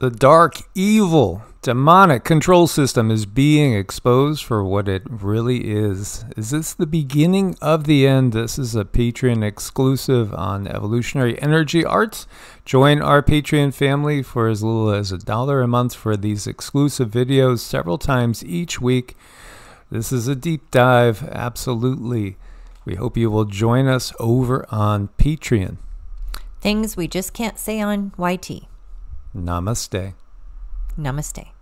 The dark, evil, demonic control system is being exposed for what it really is. Is this the beginning of the end? This is a Patreon exclusive on evolutionary energy arts. Join our Patreon family for as little as $1 a month for these exclusive videos several times each week. This is a deep dive, absolutely. We hope you will join us over on Patreon. Things we just can't say on YT. Namaste. Namaste.